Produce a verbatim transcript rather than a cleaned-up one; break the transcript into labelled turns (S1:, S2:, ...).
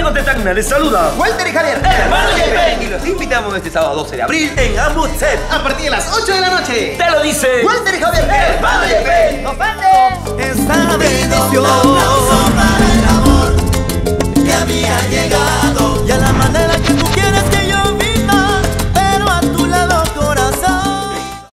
S1: amigos de Tacna, les saluda
S2: Walter y Javier,
S1: hermano J P.
S2: y los invitamos este sábado doce de abril
S1: en Amutset
S2: a partir de las ocho de la noche.
S1: Te lo dice
S2: Walter y Javier, hermano J P.
S3: ¡Ofende! Esta bendición para el amor que había llegado.